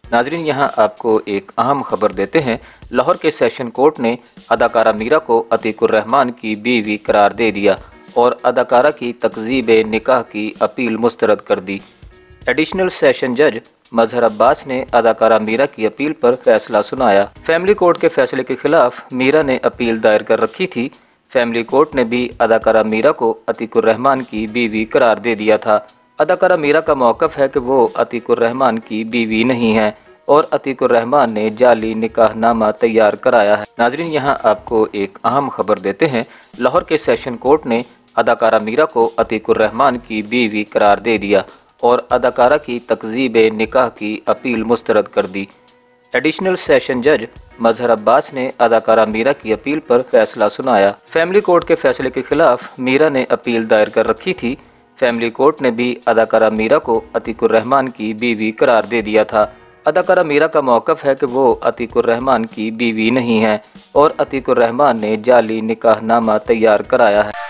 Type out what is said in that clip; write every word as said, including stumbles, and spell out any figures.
नाजरीन, यहाँ आपको एक अहम खबर देते हैं। लाहौर के सेशन कोर्ट ने अदाकारा मीरा को अतीकुर रहमान की बीवी करार दे दिया और अदाकारा की तकजीब निकाह की अपील मुस्तरद कर दी। एडिशनल सेशन जज मजहर अब्बास ने अदाकारा मीरा की अपील पर फैसला सुनाया। फैमिली कोर्ट के फैसले के खिलाफ मीरा ने अपील दायर कर रखी थी। फैमिली कोर्ट ने भी अदाकारा मीरा को अतीकुर रहमान की बीवी करार दे दिया था। अदाकारा मीरा का मौक़िफ़ है कि वो अतीकुर रहमान की बीवी नहीं है और अतीकुर रहमान ने जाली निकाहनामा तैयार कराया है। नाजरीन, यहाँ आपको एक अहम खबर देते हैं। लाहौर के सेशन कोर्ट ने अदाकारा मीरा को अतीकुर रहमान की बीवी करार दे दिया और अदाकारा की तकजीब निकाह की अपील मुस्तरद कर दी। एडिशनल सेशन जज मजहर अब्बास ने अदाकारा मीरा की अपील पर फैसला सुनाया। फैमिली कोर्ट के फैसले के खिलाफ मीरा ने अपील दायर कर रखी थी। फैमिली कोर्ट ने भी अदाकारा मीरा को अतीकुर रहमान की बीवी करार दे दिया था। अदाकारा मीरा का मौक़िफ़ है कि वो अतीकुर रहमान की बीवी नहीं है और अतीकुर रहमान ने जाली निकाहनामा तैयार कराया है।